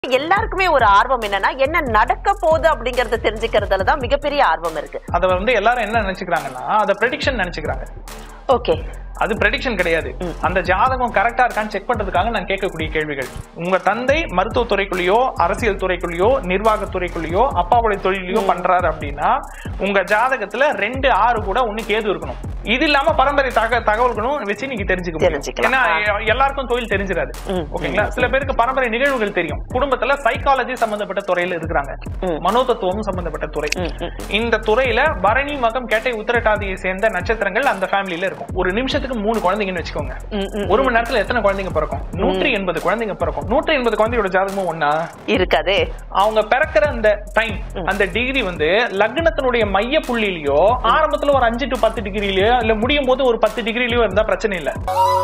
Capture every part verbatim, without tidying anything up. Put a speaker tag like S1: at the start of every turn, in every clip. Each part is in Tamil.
S1: எல்லாருக்குமே ஒரு ஆர்வம் என்னன்னா என்ன நடக்க போகுது அப்படிங்கறத தெரிஞ்சுக்கிறதுல தான் மிகப்பெரிய ஆர்வம் இருக்கு.
S2: அத வந்து எல்லாரும் என்ன நினைச்சுக்கிறாங்கன்னா அத ப்ரெடிக்ஷன் நினைச்சுக்கிறாங்க.
S1: ஓகே,
S2: அது ப்ரெடிக்ஷன் கிடையாது. அந்த ஜாதகம் கரெக்டா இருக்கான்னு செக் பண்றதுக்காக நான் கேட்கக்கூடிய கேள்விகள். உங்க தந்தை மருத்துவ துறைக்குள்ளேயோ அரசியல் துறைக்குள்ளேயோ நிர்வாகத்துறைக்குள்ளேயோ அப்பாவுடைய தொழிலையோ பண்றாரு அப்படின்னா உங்க ஜாதகத்துல ரெண்டு ஆறு கூட ஒண்ணு கேது இருக்கணும். இது இல்லாம பரம்பரை தகவல்களும் வச்சு நீங்க தெரிஞ்சுக்க. ஏன்னா எல்லாருக்கும் தொழில் தெரிஞ்சிடாது. ஓகேங்களா? சில பேருக்கு பரம்பரை நிகழ்வுகள் தெரியும். குடும்பத்துல சைக்காலஜி சம்பந்தப்பட்ட துறையில இருக்கிறாங்க, மனோதத்துவம் சம்பந்தப்பட்ட துறை. இந்த துறையில பரணி மகம் கேட்டை உத்திரட்டாதியை சேர்ந்த நட்சத்திரங்கள் அந்த ஃபேமிலியில இருக்கும். ஒரு நிமிஷத்துக்கு மூணு குழந்தைங்கன்னு வச்சுக்கோங்க. ஒரு மணி நேரத்துல எத்தனை குழந்தைங்க பிறக்கும்? நூற்றி எண்பது குழந்தைங்க பிறக்கும். நூற்றி எண்பது குழந்தையோட ஜாதகமும் ஒன்னா இருக்காது. அவங்க பிறக்கிற அந்த டைம், அந்த டிகிரி வந்து லக்னத்தினுடைய மைய புள்ளியிலயோ ஆரம்பத்துல ஒரு அஞ்சு டு பத்து டிகிரிலயோ இல்ல முடியும் போது ஒரு பத்து டிகிரிலயோ இருந்தா பிரச்சனை இல்ல.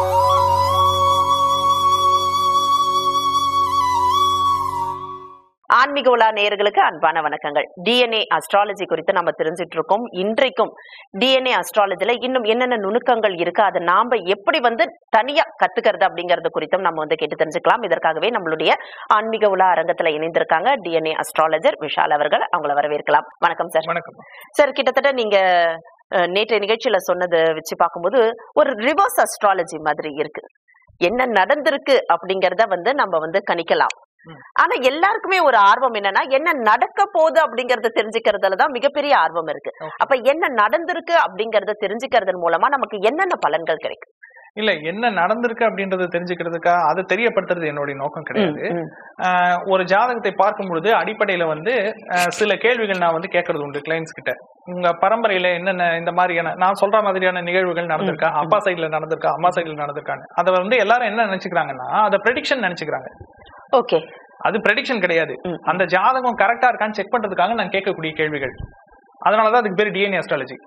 S1: ஆன்மீக உலா நேயர்களுக்கு அன்பான வணக்கங்கள். டிஎன்ஏ அஸ்ட்ராலஜி குறித்து நம்ம தெரிஞ்சிட்டு இருக்கோம். இன்றைக்கும் டிஎன்ஏ அஸ்ட்ராலஜில இன்னும் என்னென்ன நுணுக்கங்கள் இருக்கு, அதை நாம எப்படி வந்து தனியா கத்துக்கிறது அப்படிங்கறது குறித்தும் நம்ம வந்து கேட்டு தெரிஞ்சுக்கலாம். இதற்காகவே நம்மளுடைய ஆன்மீக உலா அரங்கத்துல இணைந்திருக்காங்க டிஎன்ஏ அஸ்ட்ராலஜர் விஷால் அவர்கள். அவங்கள வரவேற்கலாம். வணக்கம் சார்.
S2: வணக்கம்
S1: சார். கிட்டத்தட்ட நீங்க நேற்றைய நிகழ்ச்சியில சொன்னது வச்சு பார்க்கும்போது ஒரு ரிவர்ஸ் அஸ்ட்ராலஜி மாதிரி இருக்கு. என்ன நடந்திருக்கு அப்படிங்கறத வந்து நம்ம வந்து கணிக்கலாம். ஆனா எல்லாருக்குமே ஒரு ஆர்வம் என்னன்னா என்ன நடக்க போகுது அப்படிங்கறத தெரிஞ்சுக்கிறதுலதான் மிகப்பெரிய ஆர்வம் இருக்கு. அப்ப என்ன நடந்திருக்கு அப்படிங்கறத தெரிஞ்சுக்கிறதன் மூலமா நமக்கு என்னென்ன பலன்கள் கிடைக்கும்?
S2: இல்ல, என்ன நடந்திருக்கு அப்படின்றத தெரிஞ்சுக்கிறதுக்கா அதை தெரியப்படுத்துறது என்னுடைய நோக்கம் கிடையாது. ஒரு ஜாதகத்தை பார்க்கும் பொழுது அடிப்படையில வந்து சில கேள்விகள் நான் வந்து கேட்கறது உண்டு கிளைண்ட்ஸ் கிட்ட. உங்க பரம்பரையில என்னென்ன இந்த மாதிரியான நான் சொல்ற மாதிரியான நிகழ்வுகள் நடந்திருக்கா, அப்பா சைட்ல நடந்திருக்கா, அம்மா சைட்ல நடந்திருக்கான்னு. அதை வந்து எல்லாரும் என்ன நினைச்சுக்கிறாங்கன்னா அதை ப்ரெடிக்ஷன் நினைச்சுக்கிறாங்க.
S1: ஓகே,
S2: அது ப்ரெடிக்ஷன் கிடையாது. அந்த ஜாதகம் கரெக்டா இருக்கான்னு செக் பண்றதுக்காக நான் கேட்கக்கூடிய கேள்விகள். அதனாலதான் அதுக்கு பேரு டிஎன்ஏ அஸ்ட்ராலஜி.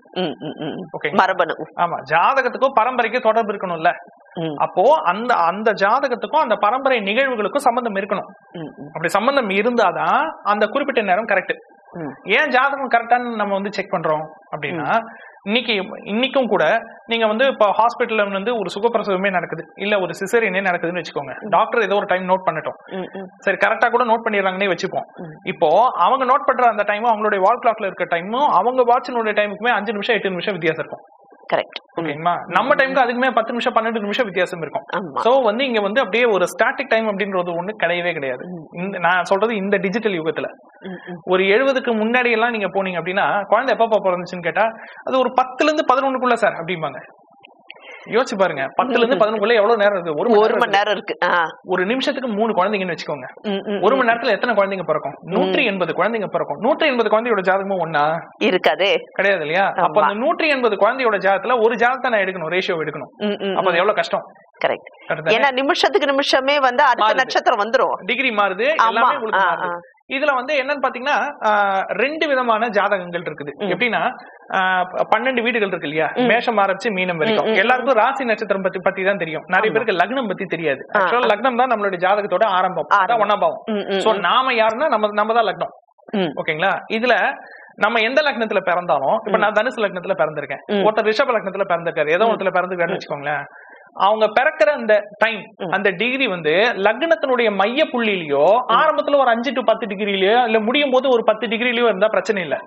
S1: மரபணு.
S2: ஆமா, ஜாதகத்துக்கும் பரம்பரைக்கும் தொடர்பு இருக்கணும்ல. அப்போ அந்த அந்த ஜாதகத்துக்கும் அந்த பரம்பரை நிகழ்வுகளுக்கும் சம்பந்தம் இருக்கணும். அப்படி சம்பந்தம் இருந்தாதான் அந்த குறிப்பிட்ட நேரம் கரெக்ட். ஏன் ஜாதகம் கரெக்டான்னு நம்ம வந்து செக் பண்றோம் அப்படின்னா, இன்னைக்கு இன்னைக்கும் கூட நீங்க வந்து இப்ப ஹாஸ்பிட்டல்ல வந்து ஒரு சுகப்பிரசவமே நடக்குது, இல்ல ஒரு சிசேரியனே நடக்குதுன்னு வச்சுக்கோங்க. டாக்டர் ஏதோ ஒரு டைம் நோட் பண்ணட்டும், சரி கரெக்டா கூட நோட் பண்ணிடுறாங்கன்னே வச்சுப்போம். இப்போ அவங்க நோட் பண்ற அந்த டைமும் அவங்களுடைய வால் கிளாக்ல இருக்க டைமும் அவங்க வாட்சினுடைய டைமுக்குமே அஞ்சு நிமிஷம் எட்டு நிமிஷம் வித்தியாசம் இருக்கும். கரெக்ட். ஓகேங்களா? நம்ம டைமுக்கு அதுக்குமே பத்து நிமிஷம் பன்னெண்டு நிமிஷம் வித்தியாசம் இருக்கும். சோ வந்து இங்க வந்து அப்படியே ஒரு ஸ்டாட்டிக் டைம் அப்படின்றது ஒண்ணு கிடையவே கிடையாது. நான் சொல்றது இந்த டிஜிட்டல் யுகத்துல. ஒரு எழுபதுக்கு முன்னாடி எல்லாம் நீங்க போனீங்க அப்படின்னா குழந்தை எப்ப பிறந்துச்சுன்னு கேட்டா அது ஒரு பத்துல இருந்து பதினொன்னுக்குள்ள சார் அப்படிம்பாங்க. யோசிச்சு பாருங்க, பத்துல இருந்து பதினொன்னுக்குள்ள எவ்வளவு நேரம் இருக்கு? ஒரு மணி நேரம் இருக்கு. ஒரு நிமிஷத்துக்கு மூணு குழந்தைங்கன்னு வச்சுக்கோங்க. ஒரு மணி நேரத்துல எத்தனை குழந்தைங்க பிறக்கும்? நூற்றி எண்பது குழந்தைங்க பிறக்கும். நூற்றி எண்பது குழந்தையோட ஜாதகமும் ஒன்னா இருக்காது கிடையாது இல்லையா? அப்ப அந்த நூற்றி எண்பது குழந்தையோட ஜாதகத்துல ஒரு ஜாதகத்தை நான் எடுக்கணும், ரேஷியோ எடுக்கணும். அப்ப அது எவ்வளவு கஷ்டம்? கரெக்ட். ஏன்னா நிமிஷத்துக்கு நிமிஷமே வந்து அடுத்த நட்சத்திரம் வந்துரும், டிகிரி மாறுது, எல்லாமே உங்களுக்கு மாறுது. இதுல வந்து என்னன்னு பாத்தீங்கன்னா ரெண்டு விதமான ஜாதகங்கள் இருக்குது. எப்படின்னா பன்னெண்டு வீடுகள் இருக்கு இல்லையா? மேஷம் ஆரம்பிச்சு மீனம் வரைக்கும் எல்லாருக்கும் ராசி நட்சத்திரம் பத்தி பத்தி தான் தெரியும். நிறைய பேருக்கு லக்னம் பத்தி தெரியாது. லக்னம் தான் நம்மளுடைய ஜாதகத்தோட ஆரம்பம், ஒன்னாம் பாவம். சோ நாம யாருன்னா நம்ம நம்ம தான் லக்னம். ஓகேங்களா? இதுல நம்ம எந்த லக்னத்துல பிறந்தாலும், இப்ப நான் தனுசு லக்னத்துல பிறந்திருக்கேன், ஒருத்தர் ரிஷப லக்னத்துல பிறந்திருக்காரு, ஏதோ ஒருத்தர் பிறந்திருக்காருன்னு வச்சுக்கோங்களேன். அவங்க பிறக்கிற அந்த டைம், அந்த டிகிரி வந்து லக்னத்தினுடைய மைய புள்ளியிலயோ ஆரம்பத்துல ஒரு அஞ்சு டு பத்து டிகிரிலயோ இல்ல முடியும் போது ஒரு பத்து டிகிரிலயோ இருந்தா பிரச்சனை இல்ல.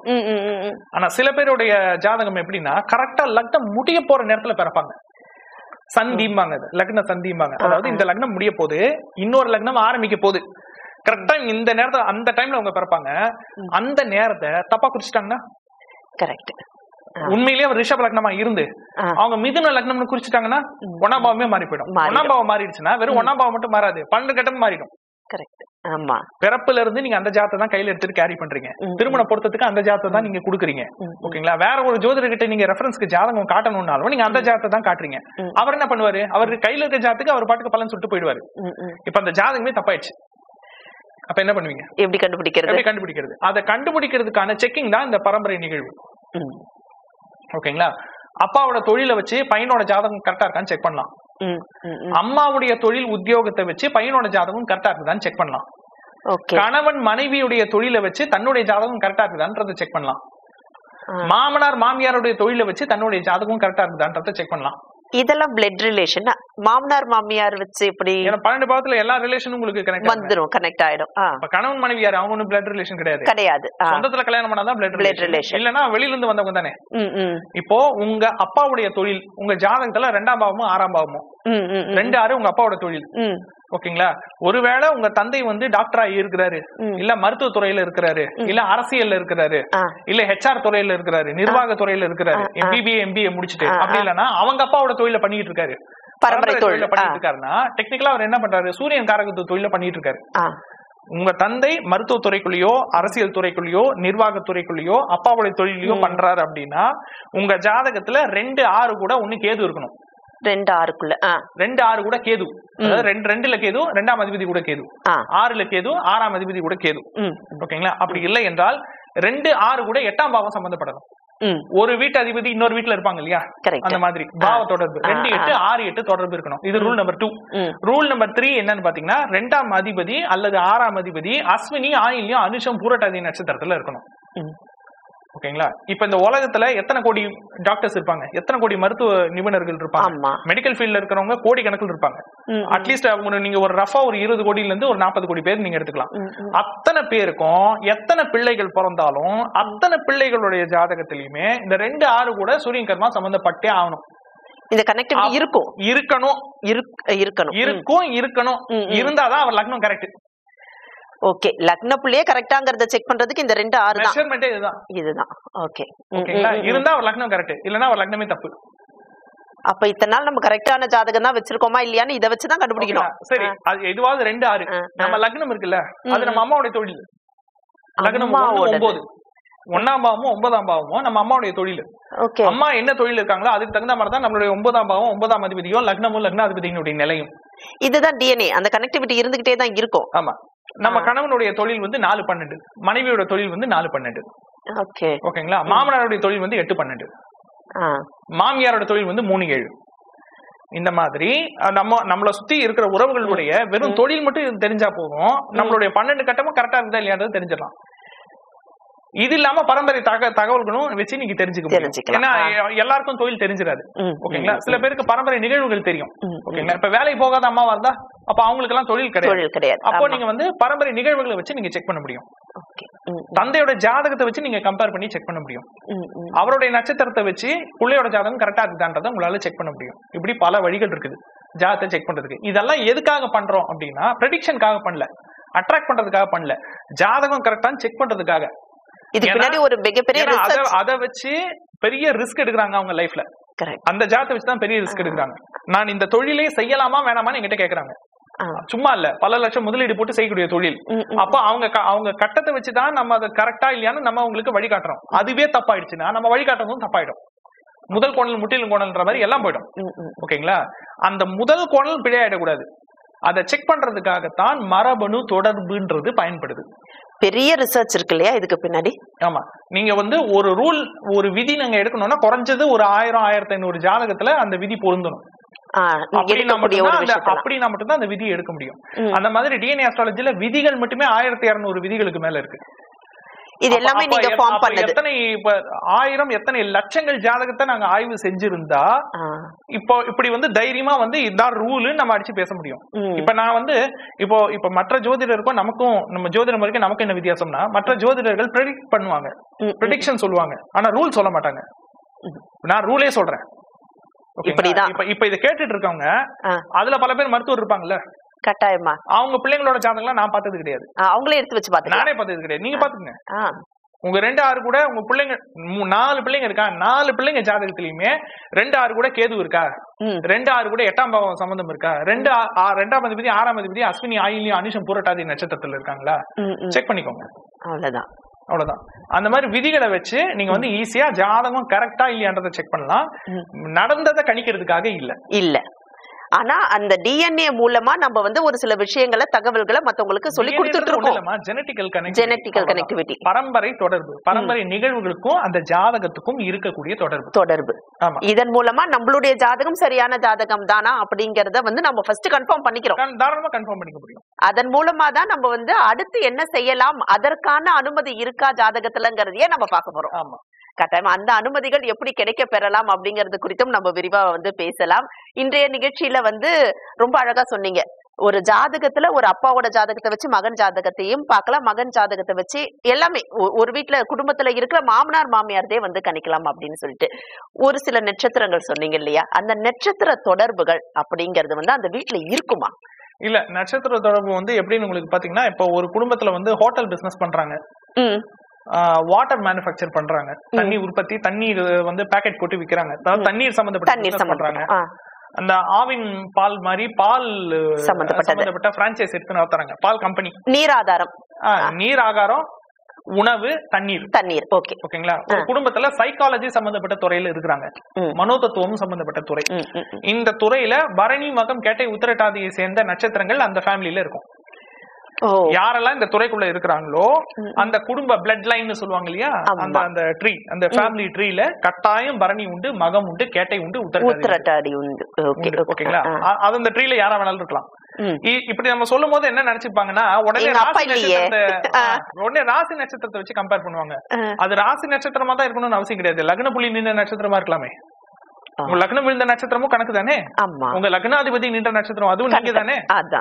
S2: ஆனா சில பேருடைய ஜாதகம் எப்படின்னா கரெக்டா லக்னம் முடிய போற நேரத்துல பிறப்பாங்க. சந்திம்பாங்க, லக்ன சந்திம்பாங்க. அதாவது இந்த லக்னம் முடிய போது இன்னொரு லக்னம் ஆரம்பிக்க போகுது, கரெக்டா இந்த நேரத்துல அந்த டைம்ல அவங்க பிறப்பாங்க. அந்த நேரத்தை தப்பா குறிச்சிட்டாங்கன்னா கரெக்ட். உண்மையிலேயே அவர் ரிஷப லக்னமா இருந்து அவங்க மிதுன லக்னம்னு குறிச்சிட்டாங்கன்னா ஒன்னாம் பாவமே மாறி போயிடும். ஒன்னாம் பாவம் மாறிடுச்சுன்னா வெறும் ஒன்னாம் பாவம் மட்டும் மாறாது, பன்னெண்டு கட்டம் மாறிடும். கரெக்ட். ஆமா, பிறப்புல இருந்து நீங்க அந்த ஜாதகத்தை தான் கையில எடுத்துட்டு கேரி பண்றீங்க. திருமண பொருத்தத்துக்கு அந்த ஜாதகத்தை தான் நீங்க குடுக்குறீங்க. ஓகேங்களா? வேற ஒரு ஜோதிடர் கிட்ட நீங்க ரெஃபரன்ஸ்க்கு ஜாதகம் காட்டணும்னாலும் நீங்க அந்த ஜாதகத்தை தான் காட்டுறீங்க. அவர் என்ன பண்ணுவாரு? அவருக்கு கையில இருக்க ஜாதத்துக்கு அவர் பாட்டுக்கு பலன் சுட்டு போயிடுவாரு. இப்ப அந்த ஜாதகமே தப்பாயிடுச்சு. அப்ப என்ன பண்ணுவீங்க? எப்படி கண்டுபிடிக்கிறது? எப்படி கண்டுபிடிக்கிறது? அதை கண்டுபிடிக்கிறதுக்கான செக்கிங் தான் இந்த பரம்பரை நிகழ்வு. ஓகேங்களா? அப்பாவோட தொழிலை வச்சு பையனோட ஜாதகம் கரெக்டா இருக்கான்னு செக் பண்ணலாம். அம்மாவுடைய தொழில் உத்தியோகத்தை வச்சு பையனோட ஜாதகம் கரெக்டா இருக்குதான்னு செக் பண்ணலாம். கணவன் மனைவியுடைய தொழிலை வச்சு தன்னுடைய ஜாதகம் கரெக்டா இருக்குதான்றதை செக் பண்ணலாம். மாமனார் மாமியாருடைய தொழிலை வச்சு தன்னுடைய ஜாதகம் கரெக்டா இருக்குதான்றதை செக் பண்ணலாம்.
S1: இதெல்லாம் பிளட் ரிலேஷன். மாமனார் மாமியார் வச்சு இப்படி
S2: பன்னெண்டு பாவத்துல எல்லா ரிலேஷனும் உங்களுக்கு கனெக்ட்
S1: வந்துரும், கனெக்ட் ஆயிடும்.
S2: கணவன் மனைவி யாரு, அவங்க ஒன்னும் பிளட் ரிலேஷன் கிடையாது
S1: கிடையாது.
S2: சொந்தத்துல கல்யாணம் பண்ணாதான் பிளட் ரிலேஷன், இல்லன்னா வெளியில இருந்து வந்தவங்க தானே. இப்போ உங்க அப்பாவுடைய தொழில் உங்க ஜாதகத்துல ரெண்டாம் பாவமும் ஆறாம் பாவமும் ரெண்டு ஆறு உங்க அப்பாவோட தொழில். ஓகேங்களா, ஒருவேளை உங்க தந்தை வந்து டாக்டரா இருக்கிறாரு, இல்ல மருத்துவ துறையில இருக்கிறாரு, இல்ல அரசியல்ல இருக்கிறாரு, இல்ல ஹெச்ஆர் துறையில இருக்கிறாரு, நிர்வாக துறையில இருக்கிறாரு, எம்பிபிஏ எம்பிஏ முடிச்சுட்டு, அப்படி இல்லன்னா அவங்க அப்பாவோட தொழில பண்ணிட்டு இருக்காரு, பரம்பரை தொழில பண்ணிட்டு இருக்காருன்னா டெக்னிக்கலா அவர் என்ன பண்றாரு, சூரியன் காரகத்து தொழில பண்ணிட்டு இருக்காரு. உங்க தந்தை மருத்துவ துறைக்குள்ளேயோ அரசியல் துறைக்குள்ளேயோ நிர்வாக துறைக்குள்ளேயோ அப்பாவுடைய தொழிலையோ பண்றாரு அப்படின்னா உங்க ஜாதகத்துல ரெண்டு ஆறு கூட ஒண்ணு கேது இருக்கணும்.
S1: ரெண்டு ஆறுக்குள்ள
S2: ரெண்டு ஆறு கூட கேது, அதாவது ரெண்டு ரெண்டுல கேது, ரெண்டாம் அதிபதி கூட கேது, ஆறுல கேது, ஆறாம் அதிபதி கூட கேது. ஓகேங்களா, அப்படி இல்லை என்றால் ரெண்டு ஆறு கூட எட்டாம் பாவம் சம்பந்தப்படணும். ஒரு வீட்டு அதிபதி இன்னொரு வீட்டுல இருப்பாங்க இல்லையா, அந்த மாதிரி பாவ தொடர்பு ரெண்டு எட்டு ஆறு எட்டு தொடர்பு இருக்கணும். இது rule number two. Rule number three என்னன்னு பாத்தீங்கன்னா ரெண்டாம் அதிபதி அல்லது ஆறாம் அதிபதி அஸ்வினி ஆயில்யம் அனுஷம் பூரட்டாதி நட்சத்திரத்துல இருக்கணும். ஓகேங்களா, இப்ப இந்த உலகத்துல எத்தனை கோடி டாக்டர்ஸ் இருப்பாங்க, எத்தனை கோடி மருத்துவ நிபுணர்கள் இருப்பாங்க, மெடிக்கல் ஃபீல்ட்ல இருக்கிறவங்க கோடி கணக்கில் இருப்பாங்க. அட்லீஸ்ட் அவங்க நீங்க ஒரு ரஃபா ஒரு இருபது கோடியில இருந்து ஒரு நாற்பது கோடி பேர் நீங்க எடுத்துக்கலாம். அத்தனை பேருக்கும் எத்தனை பிள்ளைகள் பிறந்தாலும் அத்தனை பிள்ளைகளுடைய ஜாதகத்திலயுமே இந்த ரெண்டு ஆறு கூட சூரியன் கர்மா சம்பந்தப்பட்டே ஆகணும்.
S1: இந்த கனெக்டிவிட்டி இருக்கும்
S2: இருக்கணும்
S1: இருக்கணும்
S2: இருக்கும் இருக்கணும் இருந்தாதான் அவர் லக்னம் கரெக்ட்.
S1: ஓகே, லக்ன புள்ளியே கரெக்டாங்கறத செக் பண்றதுக்கு இந்த ரெண்டு ஆறு தான்
S2: மெஷர்மென்ட். இதுதான் இதுதான்
S1: ஓகே.
S2: ஓகேங்களா, இருந்தா அவர் லக்னம் கரெக்ட், இல்லனா அவர் லக்னமே தப்பு.
S1: அப்ப இத்தனை நாள் நம்ம கரெக்டான ஜாதகம் தான் வச்சிருக்கோமா இல்லையான்னு இத வச்சு தான் கண்டுபிடிக்கணும்.
S2: சரி, அது எதுவாவது ரெண்டு ஆறு நம்ம லக்னம் இருக்குல்ல, அது நம்ம அம்மாவுடைய தொழில். லக்னம் ஒன்பது, ஒன்னாம் பாவமும் ஒன்பதாம் பாவமும் நம்ம அம்மாவுடைய தொழில். அம்மா என்ன தொழில் இருக்காங்களோ அதுக்கு தகுந்த மாதிரி தான் நம்மளுடைய ஒன்பதாம் பாவம் ஒன்பதாம் அதிபதியும் லக்னமும் லக்னாதிபதியினுடைய நிலையும்.
S1: இதுதான் டிஎன்ஏ, அந்த கனெக்டிவிட்டி இருந்துகிட்டே தான் இருக்கும்.
S2: ஆமா, நம்ம கணவனுடைய தொழில் வந்து நாலு பன்னெண்டு, மனைவியோட தொழில் வந்து நாலு பன்னெண்டு. ஓகேங்களா, மாமனாருடைய தொழில் வந்து எட்டு பன்னெண்டு, மாமியாரோட தொழில் வந்து மூணு ஏழு. இந்த மாதிரி நம்ம நம்மளை சுத்தி இருக்கிற உறவுகளுடைய வெறும் தொழில் மட்டும் தெரிஞ்சா போதும், நம்மளுடைய பன்னெண்டு கட்டமும் கரெக்டா இருந்தா இல்லையான்றது தெரிஞ்சிடலாம். இது இல்லாம பரம்பரை தக தகவல்களும் வச்சு நீங்க தெரிஞ்சுக்க முடியும். ஏன்னா எல்லாருக்கும் தொழில் தெரிஞ்சிடாது. ஓகேங்களா, சில பேருக்கு பரம்பரை நிகழ்வுகள் தெரியும். ஓகேங்களா, இப்ப வேலை போகாத அம்மாவா இருந்தா அப்ப அவங்களுக்கு எல்லாம் தொழில் கிடையாது. அப்போ நீங்க வந்து பரம்பரை நிகழ்வுகளை வச்சு நீங்க செக் பண்ண முடியும். தந்தையோட ஜாதகத்தை வச்சு நீங்க கம்பேர் பண்ணி செக் பண்ண முடியும். அவருடைய நட்சத்திரத்தை வச்சு பிள்ளையோட ஜாதகம் கரெக்டா இருக்குதான்றதை உங்களால செக் பண்ண முடியும். இப்படி பல வழிகள் இருக்குது ஜாதகத்தை செக் பண்றதுக்கு. இதெல்லாம் எதுக்காக பண்றோம் அப்படின்னா ப்ரெடிக்ஷனுக்காக பண்ணல, அட்ராக்ட் பண்றதுக்காக பண்ணல, ஜாதகம் கரெக்டான்னு செக் பண்றதுக்காக.
S1: இதுக்கு பின்னாடி ஒரு மிகப்பெரிய
S2: அத வச்சு பெரிய ரிஸ்க் எடுக்கிறாங்க அவங்க லைஃப்ல. அந்த ஜாதகத்தை வச்சுதான் பெரிய ரிஸ்க் எடுக்கிறாங்க. நான் இந்த தொழிலே செய்யலாமா வேணாமான்னு என்கிட்ட கேக்குறாங்க. சும்மா இல்ல, பல லட்சம் முதலீடு போட்டு செய்யக்கூடிய தொழில். அப்ப அவங்க அவங்க கட்டத்தை வச்சுதான் நம்ம அதை கரெக்டா இல்லையான்னு நம்ம அவங்களுக்கு வழிகாட்டுறோம். அதுவே தப்பாயிடுச்சுன்னா நம்ம வழிகாட்டுறதும் தப்பாயிடும். முதல் கோணல் முற்றிலும் கோணல்ன்ற மாதிரி எல்லாம் போயிடும். ஓகேங்களா, அந்த முதல் கோணல் பிழையாயிடக்கூடாது. அதை செக் பண்றதுக்காகத்தான் மரபணு தொடர்புன்றது பயன்படுது.
S1: பெரிய ரிசர்ச் இருக்கு இல்லையா இதுக்கு பின்னாடி.
S2: ஆமா, நீங்க வந்து ஒரு ரூல் ஒரு விதி நாங்க எடுக்கணும்னா குறைஞ்சது ஒரு ஆயிரம் ஆயிரத்தி ஐநூறு ஜாதகத்துல அந்த விதி பொருந்தணும். அப்படின்னா மட்டும்தான் அந்த விதியை எடுக்க முடியும். அந்த மாதிரி டிஎன்ஏ அஸ்ட்ராலஜில விதிகள் மட்டுமே ஆயிரத்தி இருநூறு விதிகளுக்கு மேல இருக்கு.
S1: இது எல்லாமே நீங்க ஃபார்ம் பண்ணது.
S2: எத்தனை ஆயிரம் எத்தனை லட்சங்கள் ஜாதகத்தை நாங்க ஆய்வு செஞ்சிருந்தா இப்போ இப்படி வந்து தைரியமா வந்து இதான் ரூல் நம்ம அடிச்சு பேச முடியும். இப்ப நான் வந்து இப்போ இப்ப மற்ற ஜோதிடருக்கும் நமக்கும் நம்ம ஜோதிட முறைக்கும் நமக்கு என்ன வித்தியாசம்னா, மற்ற ஜோதிடர்கள் ப்ரெடிக்ட் பண்ணுவாங்க, ப்ரெடிக்ஷன் சொல்லுவாங்க, ஆனா ரூல் சொல்ல மாட்டாங்க. நான் ரூலே சொல்றேன். இப்ப இப்ப இதை கேட்டுட்டு இருக்கவங்க அதுல பல பேர் மருத்துவர் இருப்பாங்கல்ல,
S1: கட்டாயமா
S2: அவங்க பிள்ளைங்களோட ஜாதகம் நான் பார்த்தது கிடையாது.
S1: அவங்களே எடுத்து வச்சு பாத்து
S2: நானே பார்த்தது கிடையாது. நீங்க பாத்துங்க, உங்க ரெண்டு ஆறு கூட உங்க பிள்ளைங்க நாலு பிள்ளைங்க இருக்கா, நாலு பிள்ளைங்க ஜாதகத்திலயுமே ரெண்டு ஆறு கூட கேது இருக்கா, ரெண்டு ஆறு கூட எட்டாம் பாவம் சம்பந்தம் இருக்கா, ரெண்டு ரெண்டாம் அதிபதி ஆறாம் அதிபதி அஸ்வினி ஆயில்யம் அனுஷம் பூரட்டாதி நட்சத்திரத்துல இருக்காங்களா, செக் பண்ணிக்கோங்க.
S1: அவ்வளவுதான்
S2: அவ்வளவுதான். அந்த மாதிரி விதிகளை வச்சு நீங்க வந்து ஈஸியா ஜாதகம் கரெக்டா இல்லையான்றதை செக் பண்ணலாம். நடந்ததை கணிக்கிறதுக்காக இல்ல இல்ல
S1: ஆனா அந்த டிஎன்ஏ மூலமா நம்ம வந்து ஒரு சில விஷயங்களை தகவல்களை மத்தவங்களுக்கு சொல்லி கொடுத்துட்டு இருக்கோம். ஜெனடிக்கல் கனெக்டிவிட்டி,
S2: பரம்பரை தொடர்பு, பரம்பரை நிகழ்வுகளுக்கும் அந்த ஜாதகத்துக்கும் இருக்கக்கூடிய தொடர்பு
S1: தொடர்பு இதன் மூலமா நம்மளுடைய ஜாதகம் சரியான ஜாதகம் தானா அப்படிங்கறத வந்து நம்ம ஃபர்ஸ்ட் கன்ஃபார்ம் பண்ணிக்கிறோம்.
S2: தாராளமா கன்ஃபார்ம் பண்ணிக்க முடியும்.
S1: அதன் மூலமா தான் நம்ம வந்து அடுத்து என்ன செய்யலாம், அதற்கான அனுமதி இருக்கா ஜாதகத்துலங்கிறதையே நம்ம பார்க்க போறோம்.
S2: ஆமா,
S1: கட்டாயமா அந்த அனுமதிகள் எப்படி கிடைக்க பெறலாம் அப்படிங்கறது குறித்தும் நம்ம விரிவா வந்து பேசலாம். இன்றைய நிகழ்ச்சியில வந்து ரொம்ப அழகா சொன்னீங்க. ஒரு ஜாதகத்துல ஒரு அப்பாவோட ஜாதகத்தை வச்சு மகன் ஜாதகத்தையும் பார்க்கலாம், மகன் ஜாதகத்தை வச்சு எல்லாமே ஒரு வீட்டுல குடும்பத்துல இருக்கிற மாமனார் மாமியார்தே வந்து கணிக்கலாம் அப்படின்னு சொல்லிட்டு ஒரு சில நட்சத்திரங்கள் சொன்னீங்க இல்லையா? அந்த நட்சத்திர தொடர்புகள் அப்படிங்கறது வந்து அந்த வீட்டுல இருக்குமா?
S2: இல்ல, நட்சத்திர தொடர்பு வந்து எப்படின்னு உங்களுக்கு பாத்தீங்கன்னா, இப்போ ஒரு குடும்பத்துல வந்து ஹோட்டல் பிசினஸ் பண்றாங்க, வாட்டர் மேனுஃபேக்சர் பண்றாங்க, தண்ணி உற்பத்தி, தண்ணீர் வந்து பேக்கெட் போட்டு விக்கிறாங்க, அதாவது தண்ணீர் சம்பந்தப்பட்ட பண்றாங்க. அந்த ஆவின் பால் மாதிரி பால் சம்பந்தப்பட்ட பிரான்சைஸ் எடுத்து நடத்துறாங்க, பால் கம்பெனி.
S1: நீர் ஆதாரம்,
S2: நீர் ஆகாரம், உணவு, தண்ணீர்
S1: தண்ணீர் ஓகே
S2: ஓகேங்களா. ஒரு குடும்பத்துல சைக்காலஜி சம்பந்தப்பட்ட துறையில இருக்கிறாங்க, மனோதத்துவம் சம்பந்தப்பட்ட துறை. இந்த துறையில பரணி, மகம், கேட்டை, உத்திரட்டாதியை சேர்ந்த நட்சத்திரங்கள் அந்த ஃபேமிலியில இருக்கும். யாரெல்லாம் இந்த துறைக்குள்ள இருக்கிறாங்களோ அந்த குடும்ப பிளட் லைன் சொல்லுவாங்க இல்லையா, அந்த அந்த ட்ரீ, அந்த ஃபேமிலி ட்ரீல கட்டாயம் பரணி உண்டு, மகம் உண்டு, கேட்டை உண்டு,
S1: உத்திரட்டாதி உண்டு.
S2: ஓகேங்களா. அது அந்த ட்ரீல யாரா வேணாலும் இருக்கலாம். இப்படி நம்ம சொல்லும் போது என்ன நினைச்சுப்பாங்கன்னா, உடனே ராசி நட்சத்திரத்தை உடனே ராசி நட்சத்திரத்தை வச்சு கம்பேர் பண்ணுவாங்க. அது ராசி நட்சத்திரமா தான் இருக்கணும்னு அவசியம் கிடையாது, லக்ன புள்ளி நின்ற நட்சத்திரமா இருக்கலாமே. உங்க லக்னம் விழுந்த நட்சத்திரமும் கணக்கு தானே, உங்க லக்னாதிபதி நின்ற நட்சத்திரம் அதுவும் நீங்க தானே.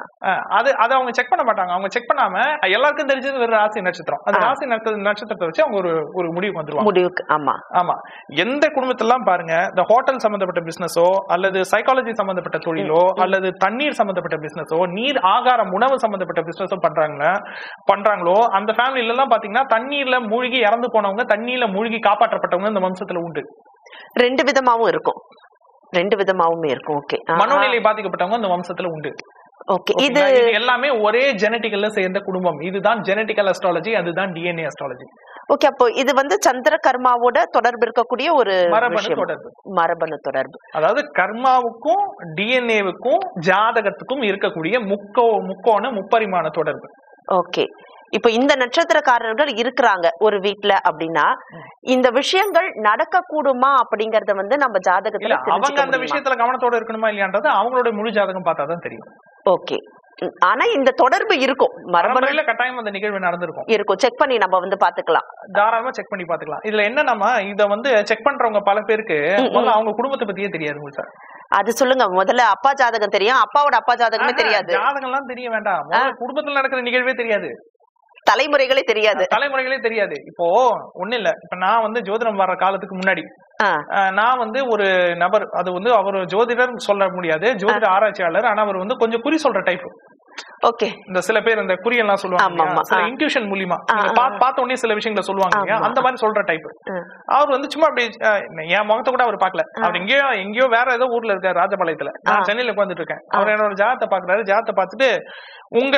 S2: அது அதை அவங்க செக் பண்ண மாட்டாங்க. அவங்க செக் பண்ணாம எல்லாருக்கும் தெரிஞ்சது ஒரு ராசி நட்சத்திரம், அது ராசி நட்சத்திரத்தை வச்சு அவங்க ஒரு ஒரு முடிவுக்கு வந்துருவாங்க. முடிவுக்கு ஆமா ஆமா. எந்த குடும்பத்திலாம் பாருங்க, இந்த ஹோட்டல் சம்பந்தப்பட்ட பிசினஸோ அல்லது சைக்காலஜி சம்பந்தப்பட்ட தொழிலோ அல்லது தண்ணீர் சம்பந்தப்பட்ட பிசினஸோ நீர் ஆகாரம் உணவு சம்பந்தப்பட்ட பிசினஸோ பண்றாங்க பண்றாங்களோ அந்த ஃபேமிலில எல்லாம் பாத்தீங்கன்னா தண்ணீர்ல மூழ்கி இறந்து போனவங்க, தண்ணீர்ல மூழ்கி காப்பாற்றப்பட்டவங்க இந்த வம்சத்துல உண்டு.
S1: ரெண்டு விதமாவும் இருக்கும், ரெண்டு விதமாவுமே இருக்கும். ஓகே.
S2: மனோநிலை பாதிக்கப்பட்டவங்க இந்த வம்சத்துல உண்டு.
S1: ஓகே. இது
S2: எல்லாமே ஒரே ஜெனட்டிக்கல்ல சேர்ந்த குடும்பம். இதுதான் ஜெனட்டிக்கல் அஸ்ட்ராலஜி, அதுதான் டிஎன்ஏ அஸ்ட்ராலஜி.
S1: ஓகே. அப்போ இது வந்து சந்திர கர்மாவோட தொடர்பு இருக்கக்கூடிய ஒரு
S2: மரபணு தொடர்பு,
S1: மரபணு தொடர்பு.
S2: அதாவது கர்மாவுக்கும் டிஎன்ஏவுக்கும் ஜாதகத்துக்கும் இருக்கக்கூடிய முக்கோ முக்கோண முப்பரிமாண தொடர்பு.
S1: ஓகே. இப்ப இந்த நட்சத்திரக்காரர்கள் இருக்கிறாங்க ஒரு வீட்டுல அப்படின்னா இந்த விஷயங்கள் நடக்க கூடுமா அப்படிங்கறத வந்து நம்ம ஜாதகத்துல
S2: அவங்க அந்த விஷயத்துல கவனத்தோட இருக்கணுமா இல்லையான்றது அவங்களோட முழு ஜாதகம் பார்த்தாதான் தெரியும்.
S1: ஓகே. ஆனா இந்த தொடர்பு இருக்கும், மரபணுல
S2: கட்டாயம் அந்த நிகழ்வு நடந்திருக்கும்,
S1: இருக்கும். செக் பண்ணி நம்ம வந்து பாத்துக்கலாம்,
S2: தாராளமா செக் பண்ணி பாத்துக்கலாம். இதுல என்ன, நம்ம இத வந்து செக் பண்றவங்க பல பேருக்கு அவங்க குடும்பத்தை பத்தியே தெரியாது சார்.
S1: அது சொல்லுங்க, முதல்ல அப்பா ஜாதகம் தெரியும், அப்பாவோட அப்பா ஜாதகமே தெரியாது.
S2: ஜாதகம் எல்லாம் தெரிய வேண்டாம், குடும்பத்துல நடக்கிற நிகழ்வே தெரியாது,
S1: தலைமுறைகளே தெரியாது,
S2: தலைமுறைகளே தெரியாது. இப்போ ஒண்ணு இல்ல, இப்ப நான் வந்து ஜோதிடம் வர்ற காலத்துக்கு முன்னாடி நான் வந்து ஒரு நபர், அது வந்து அவர் ஜோதிடர் சொல்ல முடியாது, ஜோதிட ஆராய்ச்சியாளர், ஆனா அவர் வந்து கொஞ்சம் குறி சொல்ற டைப்.
S1: ஓகே.
S2: இந்த சில பேர் இந்த குறியெல்லாம் சொல்லுவாங்க, சில இன்ட்யூஷன் மூலியமா பார்த்த உடனே சில விஷயங்களை சொல்லுவாங்க, அந்த மாதிரி சொல்ற டைப். அவர் வந்து சும்மா அப்படி என் முகத்தை கூட அவர் பாக்கல, அவர் எங்கேயோ எங்கேயோ வேற ஏதோ ஊர்ல இருக்காரு, ராஜபாளையத்துல. நான் சென்னையில உட்காந்துட்டு இருக்கேன், அவர் என்னோட ஜாதகத்தை பாக்குறாரு. ஜாதகத்தை பார்த்துட்டு, உங்க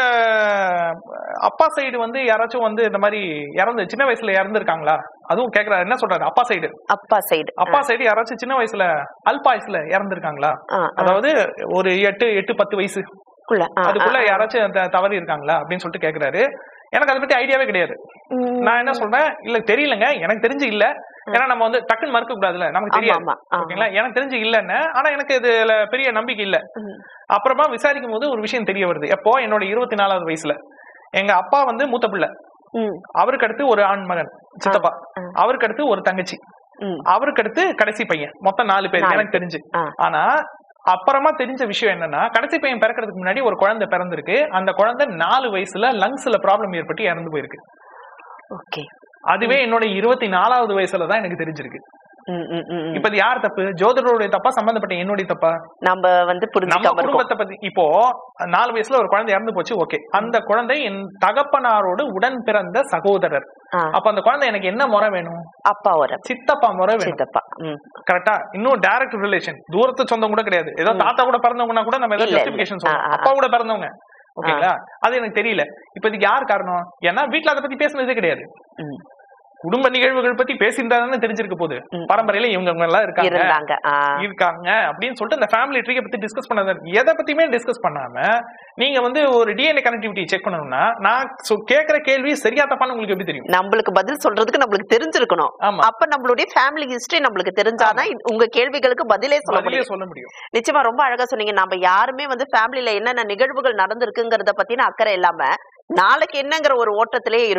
S2: அப்பா சைடு வந்து யாராச்சும் வந்து இந்த மாதிரி இறந்து சின்ன வயசுல இறந்துருக்காங்களா, அதுவும் கேக்குறாரு. என்ன சொல்றாரு, அப்பா சைடு
S1: அப்பா சைடு அப்பா
S2: சைடு யாராச்சும் சின்ன வயசுல அல்பாயுஸ்ல இறந்துருக்காங்களா, அதாவது ஒரு எட்டு எட்டு பத்து வயசு அதுக்குள்ள யாராச்சும் தவறி இருக்காங்களா அப்படின்னு சொல்லிட்டு கேக்குறாரு. எனக்கு அதை பத்தி ஐடியாவே கிடையாது. நான் என்ன சொல்றேன், இல்ல தெரியலங்க, எனக்கு தெரிஞ்சு இல்ல. ஏன்னா நம்ம வந்து டக்குன்னு மறுக்க கூடாதுல, நமக்கு தெரியாது. ஓகேங்களா, எனக்கு தெரிஞ்சு இல்லன்னு, ஆனா எனக்கு இதுல பெரிய நம்பிக்கை இல்ல. அப்புறமா விசாரிக்கும் போது ஒரு விஷயம் தெரிய வருது. எப்போ என்னோட இருபத்தி நாலாவது வயசுல எங்க அப்பா வந்து மூத்த பிள்ளை, அவருக்கு அடுத்து ஒரு ஆண் மகன் சித்தப்பா, அவருக்கு அடுத்து ஒரு தங்கச்சி, அவருக்கு அடுத்து கடைசி பையன், மொத்தம் நாலு பேர் எனக்கு தெரிஞ்சு. ஆனா அப்புறமா தெரிஞ்ச விஷயம் என்னன்னா, கடைசி பையன் பிறக்கிறதுக்கு முன்னாடி ஒரு குழந்தை பிறந்திருக்கு. அந்த குழந்தை நாலு வயசுல லங்ஸ்ல ப்ராப்ளம் ஏற்பட்டு இறந்து போயிருக்கு. ஓகே. அதுவே என்னோட இருபத்தி நாலாவது வயசுலதான் எனக்கு தெரிஞ்சிருக்கு. இப்ப இது யார் தப்பு, ஜோதிடருடைய தப்பா, சம்பந்தப்பட்ட என்னுடைய தப்பா?
S1: நம்ம வந்து
S2: நம்ம குடும்பத்தை பத்தி. இப்போ நாலு வயசுல ஒரு குழந்தை இறந்து போச்சு, ஓகே. அந்த குழந்தை என் தகப்பனாரோடு உடன் பிறந்த சகோதரர். அப்ப அந்த குழந்தை எனக்கு என்ன முறை வேணும்,
S1: அப்பா வர சித்தப்பா முறை வேணும்.
S2: கரெக்டா? இன்னும் டைரக்ட் ரிலேஷன், தூரத்து சொந்தம் கூட கிடையாது. ஏதோ தாத்தா கூட பிறந்தவங்கன்னா கூட நம்ம ஏதாவது ஜஸ்டிபிகேஷன் சொல்லுவோம், அப்பா கூட பிறந்தவங்க. ஓகேங்களா, அது எனக்கு தெரியல. இப்ப இதுக்கு யார் காரணம்? ஏன்னா வீட்டுல அதை பத்தி பேசுனதே கிடையாது. குடும்ப நிகழ்வுகள் பத்தி பேசியிருந்தாங்கன்னு தெரிஞ்சிருக்க போது, பரம்பரையில இவங்க எல்லாம் இருக்காங்க இருக்காங்க அப்படின்னு சொல்லிட்டு அந்த ஃபேமிலி ட்ரீயை பத்தி டிஸ்கஸ் பண்ணாத, எதை பத்தியுமே டிஸ்கஸ் பண்ணாம நீங்க வந்து ஒரு டிஎன்ஏ கனெக்டிவிட்டி செக் பண்ணணும்னா, நான் கேட்கிற கேள்வி சரியா தப்பான்னு உங்களுக்கு எப்படி தெரியும்?
S1: நம்மளுக்கு பதில் சொல்றதுக்கு நம்மளுக்கு தெரிஞ்சிருக்கணும். அப்ப நம்மளுடைய ஃபேமிலி ஹிஸ்டரி நம்மளுக்கு தெரிஞ்சாதான் உங்க கேள்விகளுக்கு பதிலே சொல்ல முடியும் சொல்ல முடியும் நிச்சயமா ரொம்ப அழகா சொன்னீங்க. நம்ம யாருமே வந்து ஃபேமிலில என்னென்ன நிகழ்வுகள் நடந்திருக்குங்கிறத பத்தின அக்கறை இல்லாம நாளைக்கு என்னங்கிற ஒரு ஓட்டத்திலேயே இருக்கும்.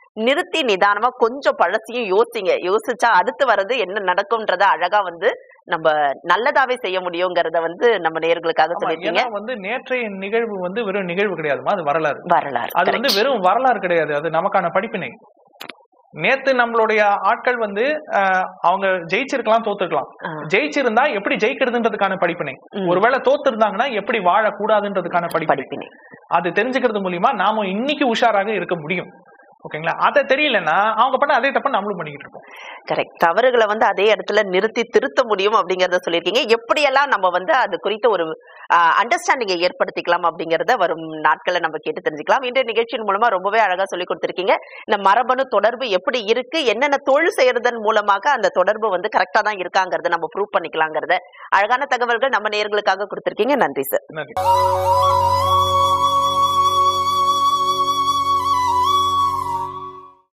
S1: நிறுத்தி நிதானமா கொஞ்சம் பழசையும் யோசிங்க. யோசிச்சா அடுத்து வர்றது என்ன நடக்கும்ன்றத அழகா வந்து நம்ம நல்லதாவே செய்ய முடியுங்கிறத வந்து நம்ம நேயர்களுக்காக சொல்லிருக்கீங்க.
S2: வந்து நேற்றைய நிகழ்வு வந்து வெறும் நிகழ்வு கிடையாதுமா, அது வரலாறு.
S1: வரலாறு
S2: அது வந்து வெறும் வரலாறு கிடையாது, அது நமக்கான படிப்பினை. நேத்து நம்மளுடைய ஆட்கள் வந்து அவங்க ஜெயிச்சிருக்கலாம், தோத்துருக்கலாம். ஜெயிச்சிருந்தா எப்படி ஜெயிக்கிறதுன்றதுக்கான படிப்பினை, ஒருவேளை தோத்து இருந்தாங்கன்னா எப்படி வாழக்கூடாதுன்றதுக்கான படிப்பினை. அது தெரிஞ்சுக்கிறது மூலியமா நாம இன்னைக்கு உஷாராக இருக்க முடியும். ஓகேங்களா? அதை தெரியலன்னா அவங்க பண்ண அதே தப்ப நம்மளும் பண்ணிக்கிட்டு இருக்கோம்.
S1: கரெக்ட். தவறுகளை வந்து அதே இடத்துல நிறுத்தி திருத்த முடியும் அப்படிங்கறத சொல்லியிருக்கீங்க. எப்படியெல்லாம் நம்ம வந்து அது குறித்த ஒரு அண்டர்ஸ்டாண்டிங்கை ஏற்படுத்திக்கலாம் அப்படிங்கறத வரும் நாட்களை நம்ம கேட்டு தெரிஞ்சுக்கலாம். இன்றைய நிகழ்ச்சியின் மூலமா ரொம்பவே அழகா சொல்லி கொடுத்திருக்கீங்க. இந்த மரபணு தொடர்பு எப்படி இருக்கு, என்னென்ன தொழில் செய்யறதன் மூலமாக அந்த தொடர்பு வந்து கரெக்டா தான் இருக்காங்கிறத நம்ம ப்ரூவ் பண்ணிக்கலாங்கிறத அழகான தகவல்கள் நம்ம நேயர்களுக்காக கொடுத்திருக்கீங்க. நன்றி சார்.
S2: நன்றி.